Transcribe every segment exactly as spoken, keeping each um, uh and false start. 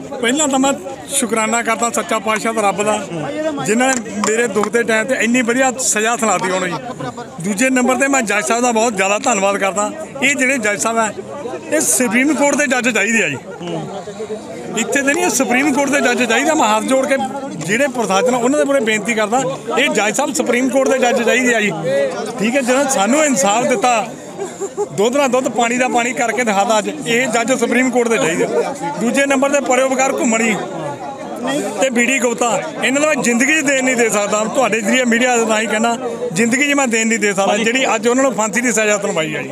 ਪਹਿਲਾਂ ਤਾਂ ਮੈਂ ਸ਼ੁਕਰਾਨਾ ਕਰਦਾ ਸੱਚਾ ਪਾਤਸ਼ਾਹ ਦਾ ਰੱਬ ਦਾ, ਜਿਨ੍ਹਾਂ ਨੇ ਮੇਰੇ ਦੁੱਖ ਦੇ ਟਾਈਮ ਤੇ ਇੰਨੀ ਵਧੀਆ ਸਜ਼ਾ ਸੁਣਾਤੀ ਹੋਣੀ। ਦੂਜੇ ਨੰਬਰ ਤੇ ਮੈਂ ਜੱਜ ਸਾਹਿਬ ਦਾ ਬਹੁਤ ਜ਼ਿਆਦਾ ਧੰਨਵਾਦ ਕਰਦਾ। ਇਹ ਜਿਹੜੇ ਜੱਜ ਸਾਹਿਬ ਹੈ ਇਹ ਸੁਪਰੀਮ ਕੋਰਟ ਦੇ ਜੱਜ ਚਾਹੀਦੇ ਆ ਜੀ, ਇੱਥੇ ਤੇ ਨਹੀਂ, ਸੁਪਰੀਮ ਕੋਰਟ ਦੇ ਜੱਜ ਚਾਹੀਦੇ। ਮੈਂ ਹੱਥ ਜੋੜ ਕੇ ਜਿਹੜੇ ਪ੍ਰਸ਼ਾਸਨ ਉਹਨਾਂ ਦੇ ਪੂਰੇ ਬੇਨਤੀ ਕਰਦਾ, ਇਹ ਜੱਜ ਸਾਹਿਬ ਸੁਪਰੀਮ ਕੋਰਟ ਦੇ ਜੱਜ ਚਾਹੀਦੇ ਆ ਜੀ। ਠੀਕ ਹੈ, ਜਿਹਨਾਂ ਸਾਨੂੰ ਇਨਸਾਫ ਦਿੱਤਾ, ਦੁੱਧ ਨਾਲ ਦੁੱਧ ਪਾਣੀ ਦਾ ਪਾਣੀ ਕਰਕੇ ਦਿਖਾਦਾ, ਅੱਜ ਇਹ ਜੱਜ ਸੁਪਰੀਮ ਕੋਰਟ ਦੇ ਚਾਹੀਦੇ। ਦੂਜੇ ਨੰਬਰ ਤੇ ਪਰਉਪਕਾਰ ਘੁੰਮਣੀ ਤੇ ਬੀਡੀ ਗੁਪਤਾ, ਇਹਨਾਂ ਦਾ ਮੈਂ ਜ਼ਿੰਦਗੀ 'ਚ ਦੇਣ ਨਹੀਂ ਦੇ ਸਕਦਾ। ਤੁਹਾਡੇ ਜਰੀਏ ਮੀਡੀਆ ਦਾ ਤਾਂ ਹੀ ਕਹਿਣਾ, ਜ਼ਿੰਦਗੀ 'ਚ ਮੈਂ ਦੇਣ ਨਹੀਂ ਦੇ ਸਕਦਾ ਜਿਹੜੀ ਅੱਜ ਉਹਨਾਂ ਨੂੰ ਫਾਂਸੀ ਦੀ ਸਜ਼ਾ ਸੁਣਵਾਈ ਆ ਜੀ।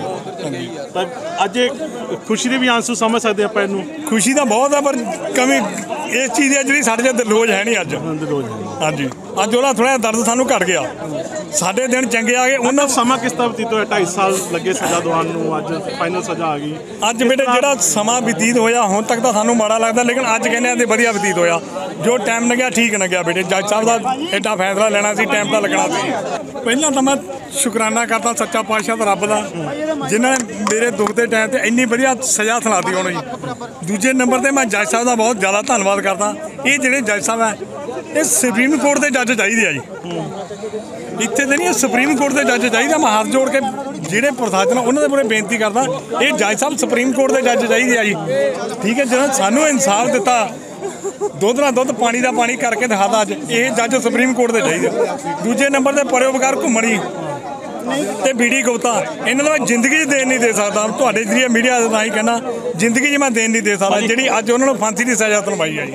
ਤਾਂ ਅੱਜ ਖੁਸ਼ੀ ਦੇ ਵੀ ਆਂਸੂ ਸਮਝ ਸਕਦੇ ਆਪਾਂ ਇਹਨੂੰ। ਖੁਸ਼ੀ ਤਾਂ ਬਹੁਤ ਆ, ਪਰ ਕਮੀ ਇਸ ਚੀਜ਼ ਦੀ ਜਿਹੜੀ ਸਾਡੇ ਤੇ ਰੋਜ਼ ਹੈ ਨਹੀਂ ਅੱਜ। ਹਾਂਜੀ, ਅੱਜ ਉਹਦਾ ਥੋੜ੍ਹਾ ਦਰਦ ਸਾਨੂੰ ਘਟ ਗਿਆ। ਸਾਡੇ ਦਿਨ ਚੰਗੇ ਆ ਗਏ। ਉਹਨਾਂ ਸਮਾਂ ਕਿਸ ਤਰ੍ਹਾਂ ਬਤੀਤ ਹੋਇਆ? ਢਾਈ ਸਾਲ ਲੱਗੇ ਸਜ਼ਾ ਦਿਵਾਉਣ ਨੂੰ, ਅੱਜ ਫਾਈਨਲ ਸਜ਼ਾ ਆ ਗਈ। ਅੱਜ ਬੇਟੇ ਜਿਹੜਾ ਸਮਾਂ ਬਤੀਤ ਹੋਇਆ ਹੁਣ ਤੱਕ ਤਾਂ ਸਾਨੂੰ ਮਾੜਾ ਲੱਗਦਾ, ਲੇਕਿਨ ਅੱਜ ਕਹਿੰਦੇ ਆ ਤੇ ਵਧੀਆ ਬਤੀਤ ਹੋਇਆ। ਜੋ ਟਾਈਮ ਲੱਗਿਆ ਠੀਕ ਲੱਗਿਆ ਬੇਟੇ। ਜੱਜ ਸਾਹਿਬ ਦਾ ਐਡਾ ਫੈਸਲਾ ਲੈਣਾ ਸੀ, ਟਾਈਮ ਤਾਂ ਲੱਗਣਾ ਸੀ। ਪਹਿਲਾਂ ਤਾਂ ਮੈਂ ਸ਼ੁਕਰਾਨਾ ਕਰਦਾ ਸੱਚਾ ਪਾਤਸ਼ਾਹ ਦਾ ਰੱਬ ਦਾ, ਜਿਨ੍ਹਾਂ ਨੇ ਮੇਰੇ ਦੁੱਖ ਦੇ ਟਾਈਮ ਤੇ ਇੰਨੀ ਵਧੀਆ ਸਜ਼ਾ ਸੁਣਾਤੀ ਹੋਣੀ। ਦੂਜੇ ਨੰਬਰ ਤੇ ਮੈਂ ਜੱਜ ਸਾਹਿਬ ਦਾ ਬਹੁਤ ਜ਼ਿਆਦਾ ਧੰਨਵਾਦ ਕਰਦਾ। ਇਹ ਜਿਹੜੇ ਜੱਜ ਸਾਹਿਬ ਹੈ ਇਹ ਸੁਪਰੀਮ ਕੋਰਟ ਦੇ ਜੱਜ ਚਾਹੀਦੇ ਆ ਜੀ, ਇੱਥੇ ਤੇ ਨਹੀਂ, ਸੁਪਰੀਮ ਕੋਰਟ ਦੇ ਜੱਜ ਚਾਹੀਦੇ। ਮੈਂ ਹੱਥ ਜੋੜ ਕੇ ਜਿਹੜੇ ਪ੍ਰਸ਼ਾਸਨ ਉਹਨਾਂ ਦੇ ਪੂਰੇ ਬੇਨਤੀ ਕਰਦਾ, ਇਹ ਜੱਜ ਸਾਹਿਬ ਸੁਪਰੀਮ ਕੋਰਟ ਦੇ ਜੱਜ ਚਾਹੀਦੇ ਆ ਜੀ। ਠੀਕ ਹੈ, ਜਿਹਨਾਂ ਸਾਨੂੰ ਇਨਸਾਫ ਦਿੱਤਾ, ਦੁੱਧ ਨਾਲ ਦੁੱਧ ਪਾਣੀ ਦਾ ਪਾਣੀ ਕਰਕੇ ਦਿਖਾਦਾ, ਅੱਜ ਇਹ ਜੱਜ ਸੁਪਰੀਮ ਕੋਰਟ ਦੇ ਚਾਹੀਦੇ। ਦੂਜੇ ਨੰਬਰ ਤੇ ਪਰਉਪਕਾਰ ਘੁੰਮਣੀ ਤੇ ਬੀਡੀ ਗੁਪਤਾ, ਇਹਨਾਂ ਦਾ ਮੈਂ ਜ਼ਿੰਦਗੀ 'ਚ ਦੇਣ ਨਹੀਂ ਦੇ ਸਕਦਾ। ਤੁਹਾਡੇ ਜਰੀਏ ਮੀਡੀਆ ਦਾ ਤਾਂ ਹੀ ਕਹਿਣਾ, ਜ਼ਿੰਦਗੀ 'ਚ ਮੈਂ ਦੇਣ ਨਹੀਂ ਦੇ ਸਕਦਾ ਜਿਹੜੀ ਅੱਜ ਉਹਨਾਂ ਨੂੰ ਫਾਂਸੀ ਦੀ ਸਜ਼ਾ ਸੁਣਵਾਈ ਆ ਜੀ।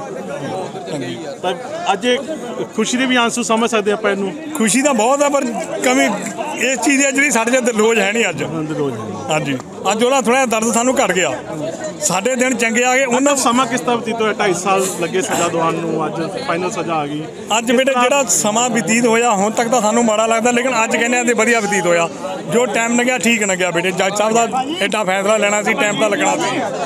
ਤਾਂ ਅੱਜ ਖੁਸ਼ੀ ਦੇ ਵੀ ਆਂਸੂ ਸਮਝ ਸਕਦੇ ਆਪਾਂ ਇਹਨੂੰ। ਖੁਸ਼ੀ ਤਾਂ ਬਹੁਤ ਆ, ਪਰ ਕਮੀ ਇਸ ਚੀਜ਼ ਦੀ ਜਿਹੜੀ ਸਾਡੇ ਤੇ ਰੋਜ਼ ਹੈ ਨਹੀਂ ਅੱਜ। ਹਾਂਜੀ, ਅੱਜ ਉਹਦਾ ਥੋੜ੍ਹਾ ਦਰਦ ਸਾਨੂੰ ਘਟ ਗਿਆ। ਸਾਡੇ ਦਿਨ ਚੰਗੇ ਆ ਗਏ। ਉਹਨਾਂ ਸਮਾਂ ਕਿਸ ਤਰ੍ਹਾਂ ਬਤੀਤ ਹੋਇਆ? ਢਾਈ ਸਾਲ ਲੱਗੇ ਸਜ਼ਾ ਦਿਵਾਉਣ ਨੂੰ, ਅੱਜ ਫਾਈਨਲ ਸਜ਼ਾ ਆ ਗਈ। ਅੱਜ ਬੇਟੇ ਜਿਹੜਾ ਸਮਾਂ ਬਤੀਤ ਹੋਇਆ ਹੁਣ ਤੱਕ ਤਾਂ ਸਾਨੂੰ ਮਾੜਾ ਲੱਗਦਾ, ਲੇਕਿਨ ਅੱਜ ਕਹਿੰਦੇ ਆ ਤੇ ਵਧੀਆ ਬਤੀਤ ਹੋਇਆ। ਜੋ ਟਾਈਮ ਲੱਗਿਆ ਠੀਕ ਲੱਗਿਆ ਬੇਟੇ। ਜੱਜ ਸਾਹਿਬ ਦਾ ਐਡਾ ਫੈਸਲਾ ਲੈਣਾ ਸੀ, ਟਾਈਮ ਤਾਂ ਲੱਗਣਾ ਸੀ।